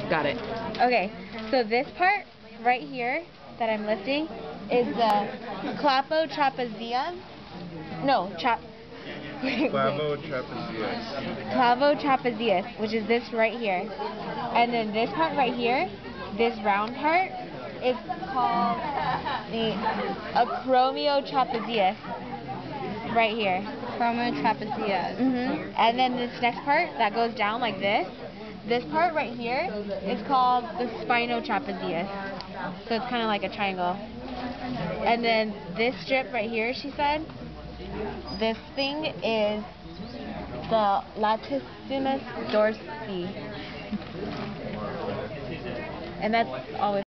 Got it. Okay, so this part right here that I'm lifting is the clavotrapezium. No, Clavotrapezius. clavotrapezius, which is this right here. And then this part right here, this round part, is called the acromiotrapezius. Right here. Acromiotrapezius. And then this next part that goes down like this, this part right here is called the spinotrapezius. So it's kind of like a triangle. And then this strip right here, she said, this thing is the latissimus dorsi. And that's always